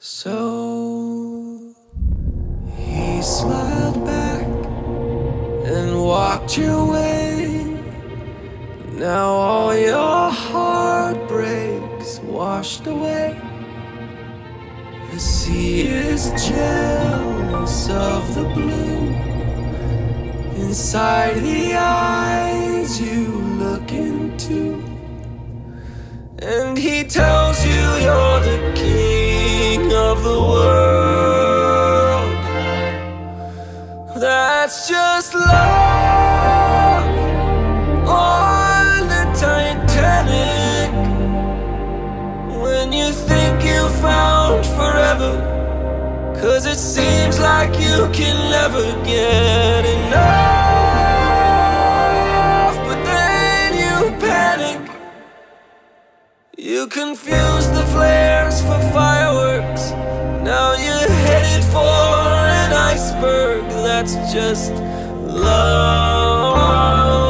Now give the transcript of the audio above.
So he smiled back and walked your way. Now all your heartbreaks washed away. The sea is jealous of the blue inside the eyes you look into. And he tells you you're the king of the world. That's just love on the Titanic. When you think you found forever, 'cause it seems like you can never get enough. But then you panic. You confuse the flares for fireworks. Now you're headed for an iceberg. That's just love.